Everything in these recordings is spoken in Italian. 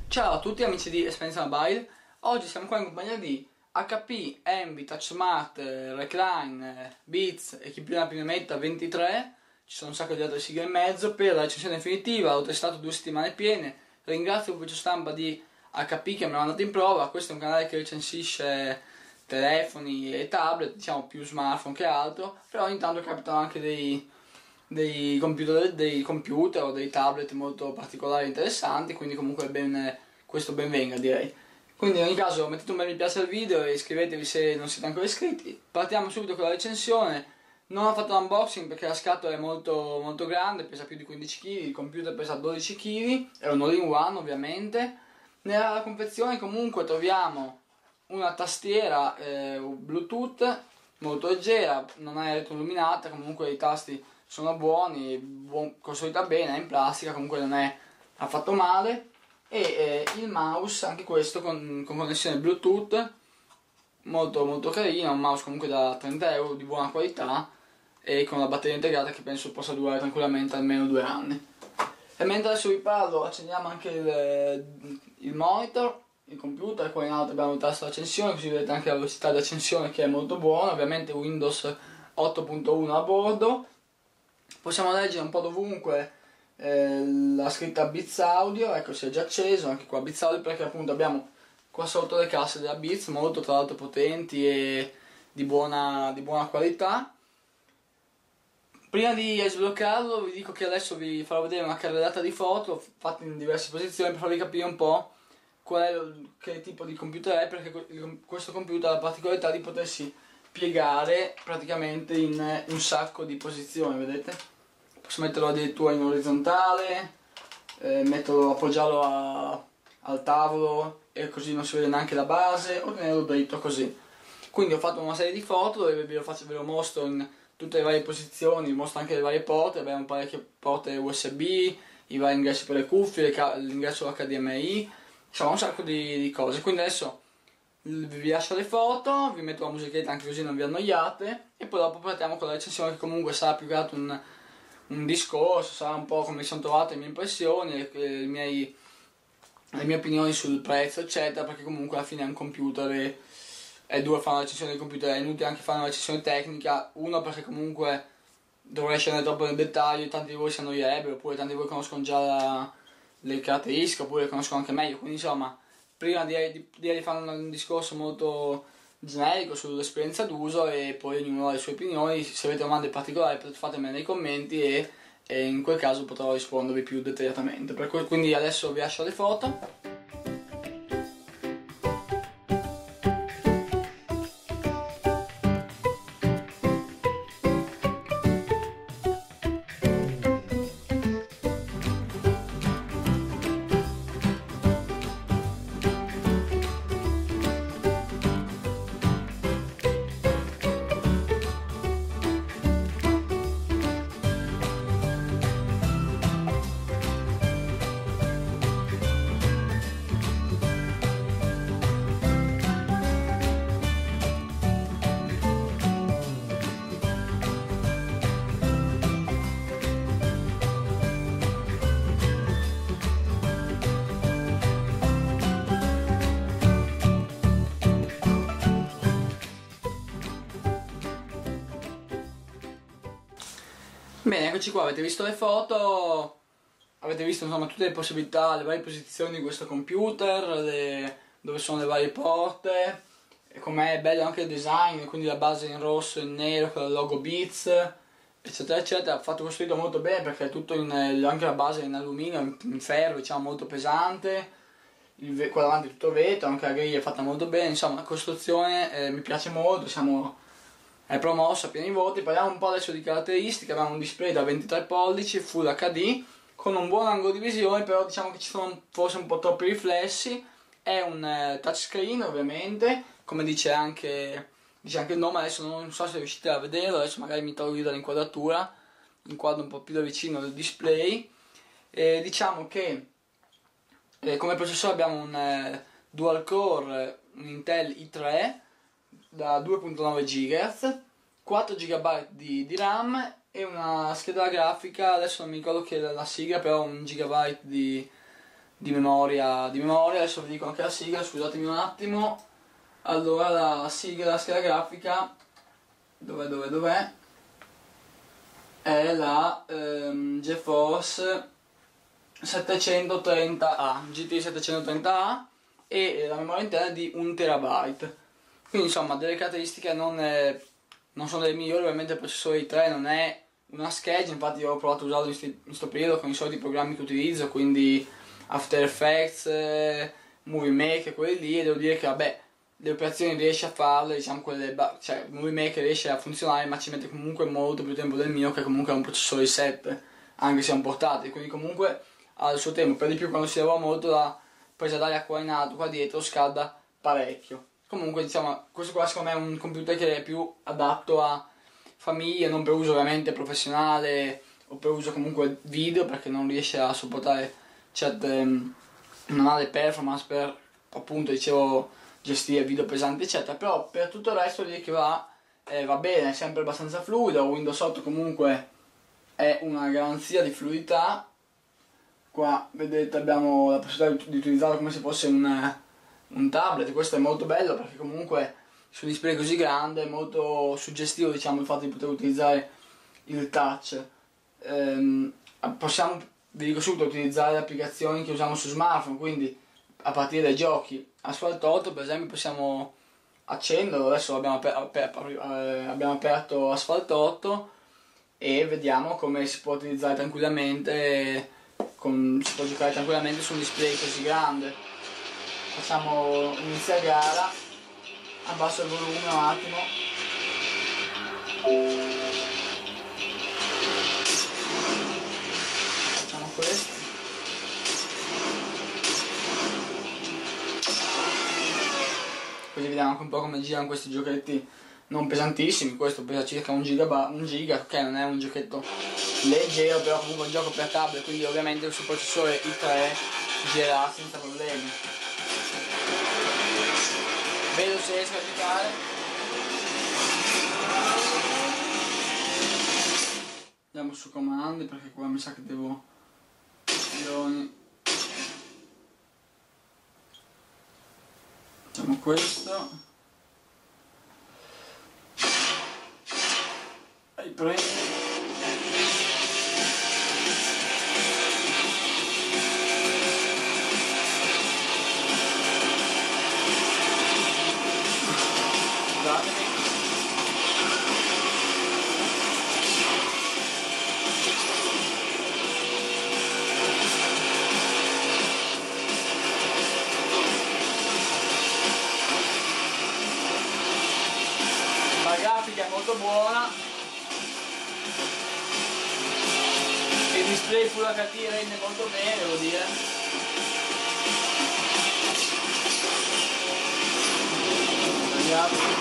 Ciao a tutti amici di Esperienza Mobile, oggi siamo qua in compagnia di HP, Envy, TouchSmart, Recline, Beats e chi più ne ha più ne metta 23. Ci sono un sacco di altre sigle in mezzo per la recensione definitiva. L'ho testato 2 settimane piene. Ringrazio l'ufficio stampa di HP che me l'ha mandato in prova. Questo è un canale che recensisce telefoni e tablet, diciamo più smartphone che altro, però ogni tanto capitano anche dei computer o dei tablet molto particolari e interessanti, quindi comunque questo ben venga, direi. Quindi in ogni caso mettete un bel mi piace al video e iscrivetevi se non siete ancora iscritti. Partiamo subito con la recensione. Non ho fatto l'unboxing perché la scatola è molto grande, pesa più di 15 kg, il computer pesa 12 kg, è un all-in-one ovviamente. Nella confezione comunque troviamo una tastiera Bluetooth molto leggera, non è retroilluminata, comunque i tasti sono buoni, costruita bene, è in plastica, comunque non è affatto male. E il mouse, anche questo con connessione Bluetooth, molto carino, un mouse comunque da 30 euro di buona qualità e con la batteria integrata che penso possa durare tranquillamente almeno 2 anni. E mentre adesso vi parlo accendiamo anche il monitor, il computer. Qua in alto abbiamo il tasto d'accensione, così vedete anche la velocità di accensione che è molto buona, ovviamente Windows 8.1 a bordo. Possiamo leggere un po' dovunque la scritta Beats Audio, ecco, si è già acceso anche qua Beats Audio, perché appunto abbiamo qua sotto le casse della Beats, molto tra l'altro potenti e di buona qualità. Prima di sbloccarlo vi dico che adesso vi farò vedere una carrellata di foto fatte in diverse posizioni per farvi capire un po' che tipo di computer è, perché questo computer ha la particolarità di potersi piegare praticamente in un sacco di posizioni, vedete? Posso metterlo addirittura in orizzontale, appoggiarlo al tavolo e così non si vede neanche la base, o tenerlo dritto così. Quindi ho fatto una serie di foto dove ve lo mostro in tutte le varie posizioni, vi mostro anche le varie porte. Abbiamo parecchie porte USB, i vari ingressi per le cuffie, l'ingresso HDMI, insomma un sacco di cose. Quindi adesso vi lascio le foto, vi metto la musichetta anche così non vi annoiate e poi dopo partiamo con la recensione, che comunque sarà più che altro un discorso, sarà un po' come mi sono trovate le mie impressioni, le mie opinioni sul prezzo eccetera, perché comunque alla fine è un computer e è duro fare una recensione del computer, è inutile anche fare una recensione tecnica, uno perché comunque dovrei scendere troppo nel dettaglio, tanti di voi si annoierebbero, oppure tanti di voi conoscono già le caratteristiche, oppure le conoscono anche meglio, quindi insomma prima di fare un discorso molto generico sull'esperienza d'uso e poi ognuno ha le sue opinioni. Se avete domande particolari fatemele nei commenti e in quel caso potrò rispondervi più dettagliatamente. Quindi adesso vi lascio le foto. Bene, eccoci qua, avete visto le foto, avete visto insomma tutte le possibilità, le varie posizioni di questo computer, dove sono le varie porte, e com'è bello anche il design, quindi la base in rosso e in nero con il logo Beats, eccetera eccetera. Fatto costruito molto bene perché è tutto anche la base è in alluminio, in ferro, diciamo molto pesante, qua davanti è tutto vetro, anche la griglia è fatta molto bene, insomma la costruzione mi piace molto, è promossa a pieni voti. Parliamo un po' adesso di caratteristiche. Abbiamo un display da 23 pollici Full HD con un buon angolo di visione, però diciamo che ci sono forse un po' troppi riflessi. È un touchscreen ovviamente, come dice anche il nome. Adesso non so se riuscite a vederlo, adesso magari mi tolgo io dall'inquadratura, inquadro un po' più da vicino del display. Diciamo che come processore abbiamo un dual core, un Intel i3 da 2.9 GHz, 4 GB di RAM e una scheda grafica, adesso non mi ricordo che è la sigla, però 1 GB adesso vi dico anche la sigla, scusatemi un attimo. Allora la sigla della scheda grafica, dov'è? È la GeForce 730A, GT 730A, e la memoria interna di 1 TB. Quindi insomma delle caratteristiche non sono delle migliori. Ovviamente il processore i3 non è una scheggia, infatti io ho provato a usarlo in questo periodo con i soliti programmi che utilizzo, quindi After Effects, Movie Maker, quelli lì, e devo dire che vabbè, le operazioni riesce a farle, diciamo cioè Movie Maker riesce a funzionare, ma ci mette comunque molto più tempo del mio, che comunque ha un processore i7, anche se è un portatile, quindi comunque ha il suo tempo. Per di più, quando si lavora molto, la presa d'aria qua in alto, qua dietro, scalda parecchio. Comunque diciamo, questo qua secondo me è un computer che è più adatto a famiglie, non per uso ovviamente professionale o per uso comunque video, perché non riesce a sopportare certe, non ha le performance per, appunto dicevo, gestire video pesanti eccetera. Però per tutto il resto direi che va bene, è sempre abbastanza fluido. Windows 8 comunque è una garanzia di fluidità. Qua vedete abbiamo la possibilità di utilizzarlo come se fosse un tablet. Questo è molto bello perché comunque su un display così grande è molto suggestivo, diciamo, il fatto di poter utilizzare il touch. Possiamo, vi dico subito, utilizzare le applicazioni che usiamo su smartphone, quindi a partire dai giochi. Asphalt 8 per esempio possiamo accenderlo, adesso abbiamo aperto Asphalt 8 e vediamo come si può utilizzare tranquillamente, si può giocare tranquillamente su un display così grande. Facciamo inizia gara, abbasso il volume un attimo. Facciamo questo. Così vediamo anche un po' come girano questi giochetti non pesantissimi. Questo pesa circa un giga, ok, non è un giochetto leggero, però comunque è un gioco per tablet, quindi ovviamente il suo processore i3 girerà senza problemi. Vedo se riesco a giocare. Andiamo su comandi perché qua mi sa che devo... Facciamo questo. E prendi. La grafica è molto buona, il display Full HD rende molto bene, devo dire. Andiamo.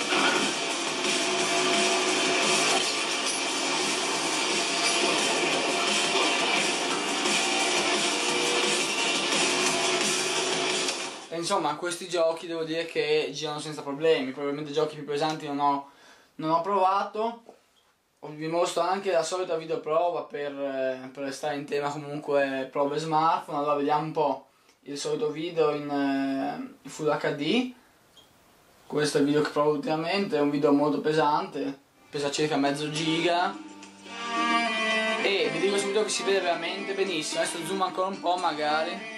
Insomma, questi giochi devo dire che girano senza problemi. Probabilmente giochi più pesanti non ho provato. Vi mostro anche la solita videoprova per restare in tema comunque prove smartphone. Allora vediamo un po' il solito video in Full HD. Questo è il video che provo ultimamente, è un video molto pesante, pesa circa mezzo giga. E vi dico subito che si vede veramente benissimo. Adesso zoom ancora un po' magari.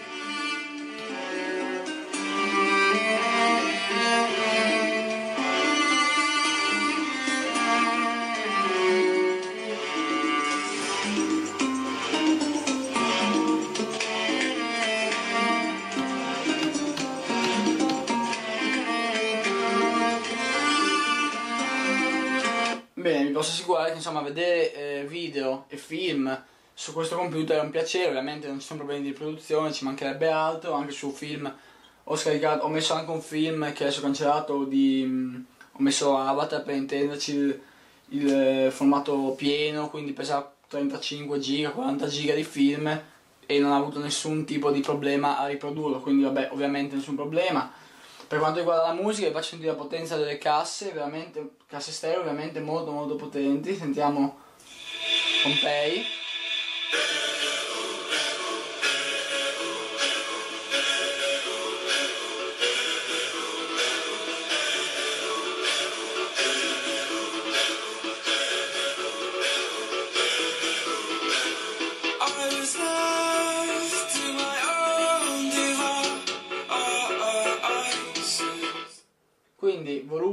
Bene, vi posso assicurare che insomma vedere video e film su questo computer è un piacere. Ovviamente non ci sono problemi di produzione, ci mancherebbe altro. Anche su film ho messo anche un film che adesso ho cancellato ho messo Avatar, per intenderci, il formato pieno, quindi pesa 35 giga, 40 giga di film e non ha avuto nessun tipo di problema a riprodurlo, quindi vabbè, ovviamente nessun problema. Per quanto riguarda la musica, vi faccio sentire la potenza delle casse, veramente, casse stereo veramente molto molto potenti. Sentiamo Pompei.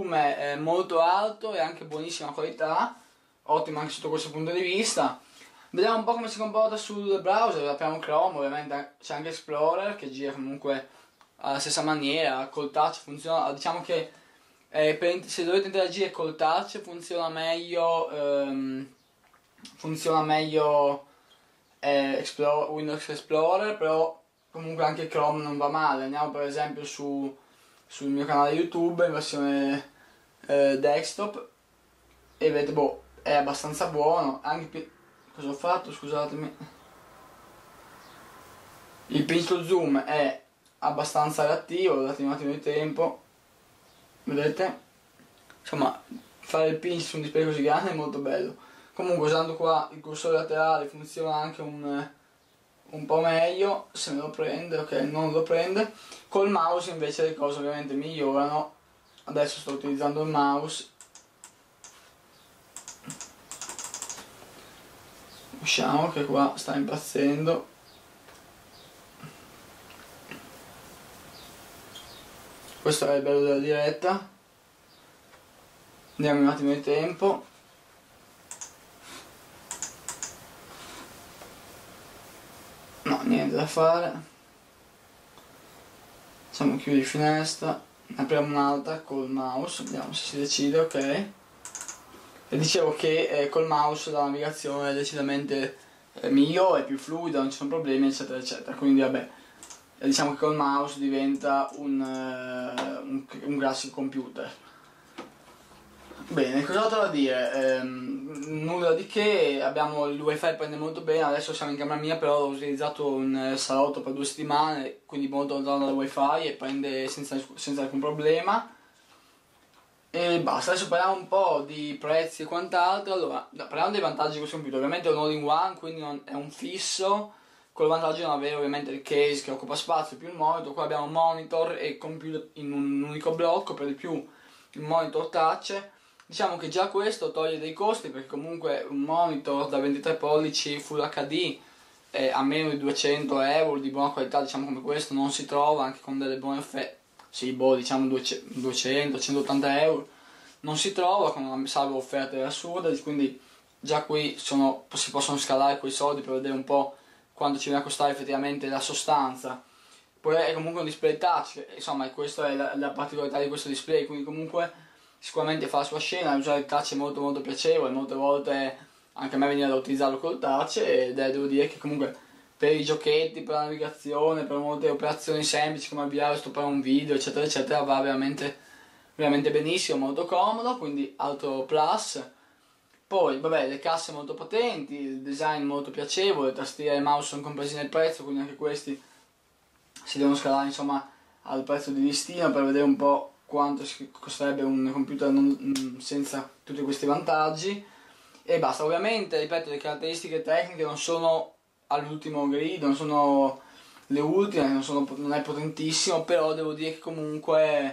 zoom è molto alto e anche buonissima qualità, ottimo anche sotto questo punto di vista. Vediamo un po' come si comporta sul browser. Apriamo Chrome, ovviamente c'è anche Explorer che gira comunque alla stessa maniera, col touch funziona, diciamo che se dovete interagire col touch funziona meglio Windows Explorer, però comunque anche Chrome non va male. Andiamo per esempio sul mio canale YouTube in versione desktop e vedete, boh, è abbastanza buono. Anche cosa ho fatto? Scusatemi. Il pinch to zoom è abbastanza reattivo, date un attimo di tempo. Vedete? Insomma, fare il pinch su un display così grande è molto bello. Comunque usando qua il cursore laterale funziona anche un po' meglio, se me lo prende, ok, non lo prende. Col mouse invece le cose ovviamente migliorano. Adesso sto utilizzando il mouse. Usciamo che qua sta impazzendo. Questo è il bello della diretta. Andiamo un attimo di tempo. No, niente da fare. Facciamo chiudi finestra. Ne apriamo un'altra col mouse. Vediamo se si decide, ok. E dicevo che col mouse la navigazione è decisamente migliore, è più fluida, non ci sono problemi, eccetera, eccetera. Quindi vabbè, diciamo che col mouse diventa un classico computer. Bene, cos'altro da dire? Nulla di che, abbiamo il wifi, prende molto bene, adesso siamo in camera mia, però l'ho utilizzato in salotto per 2 settimane, quindi molto lontano dal wifi e prende senza alcun problema. E basta, adesso parliamo un po' di prezzi e quant'altro. Allora, parliamo dei vantaggi di questo computer. Ovviamente è un all-in-one, quindi è un fisso, con il vantaggio di non avere ovviamente il case che occupa spazio più il monitor. Qua abbiamo monitor e computer in un unico blocco, per di più il monitor touch. Diciamo che già questo toglie dei costi, perché comunque un monitor da 23 pollici Full HD a meno di 200 euro di buona qualità, diciamo come questo, non si trova, anche con delle buone offerte. Sì, boh, diciamo 200-180 euro non si trova, salvo offerte assurde, quindi già qui si possono scalare quei soldi per vedere un po' quanto ci viene a costare effettivamente la sostanza. Poi è comunque un display touch, insomma questa è la particolarità di questo display, quindi comunque sicuramente fa la sua scena. Usare il touch è molto molto piacevole, molte volte anche a me veniva da utilizzarlo col touch ed devo dire che comunque per i giochetti, per la navigazione, per molte operazioni semplici come avviare o stoppare un video, eccetera eccetera, va veramente, veramente benissimo, molto comodo, quindi altro plus. Poi vabbè, le casse molto potenti, il design molto piacevole, tastiere e mouse sono compresi nel prezzo, quindi anche questi si devono scalare insomma al prezzo di listino per vedere un po' quanto costerebbe un computer senza tutti questi vantaggi. E basta, ovviamente ripeto, le caratteristiche tecniche non sono all'ultimo grido, non sono le ultime, non è potentissimo, però devo dire che comunque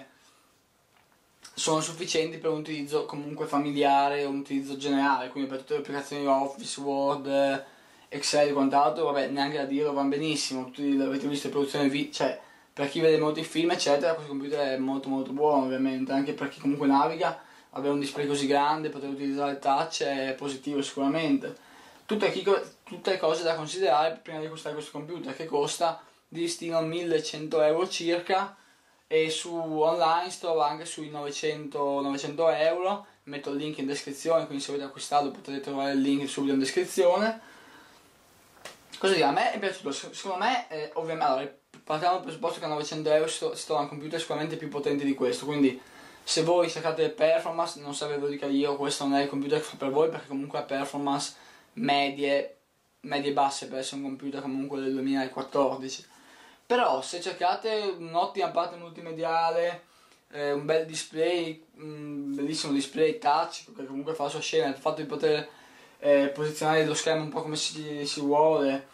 sono sufficienti per un utilizzo comunque familiare, un utilizzo generale, quindi per tutte le applicazioni Office, Word, Excel e quant'altro, vabbè, neanche da dire, vanno benissimo. Tutti avete visto le produzioni video, cioè per chi vede molti film eccetera, questo computer è molto molto buono, ovviamente, anche per chi comunque naviga, avere un display così grande, poter utilizzare il touch è positivo sicuramente. Tutte le cose da considerare prima di acquistare questo computer, che costa di listino 1100 euro circa, e su online si trova anche sui 900 euro. Metto il link in descrizione, quindi se volete acquistarlo potete trovare il link subito in descrizione. Cosa dire, a me è piaciuto, secondo me ovviamente, allora, partiamo dal presupposto che a 900 euro si trova un computer sicuramente più potente di questo, quindi se voi cercate le performance, non serve che lo dica io, questo non è il computer che fa per voi, perché comunque ha performance medie basse per essere un computer comunque del 2014. Però se cercate un'ottima parte multimediale, un bel display, un bellissimo display touch che comunque fa la sua scena, il fatto di poter posizionare lo schermo un po' come si vuole,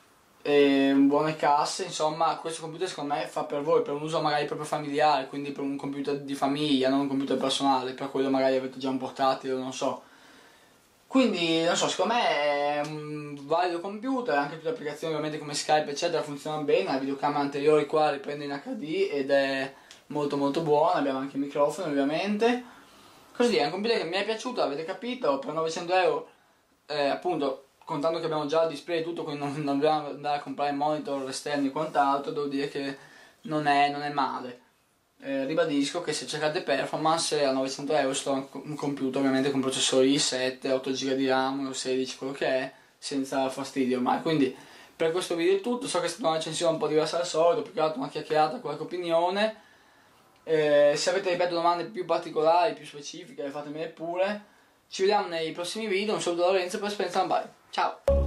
buone casse, insomma questo computer secondo me fa per voi, per un uso magari proprio familiare, quindi per un computer di famiglia, non un computer personale, per quello magari avete già un portatile, non so. Quindi, non so, secondo me è un valido computer, anche tutte le applicazioni ovviamente come Skype eccetera funzionano bene, la videocamera anteriore qua riprende in HD ed è molto molto buona, abbiamo anche il microfono ovviamente. Così è un computer che mi è piaciuto, avete capito, per 900 euro, appunto, contando che abbiamo già il display e tutto, quindi non dobbiamo andare a comprare monitor esterni e quant'altro, devo dire che non è male. Ribadisco che se cercate performance a 900 euro sto un computer ovviamente con processori i7, 8 GB di RAM, 16, quello che è, senza fastidio mai. Quindi per questo video è tutto, so che è stata una recensione un po' diversa dal solito, più che altro una chiacchierata, qualche opinione. Se avete, ripeto, domande più particolari, più specifiche, fatemele pure. Ci vediamo nei prossimi video, un saluto da Lorenzo per Spencer Mobile. Ciao!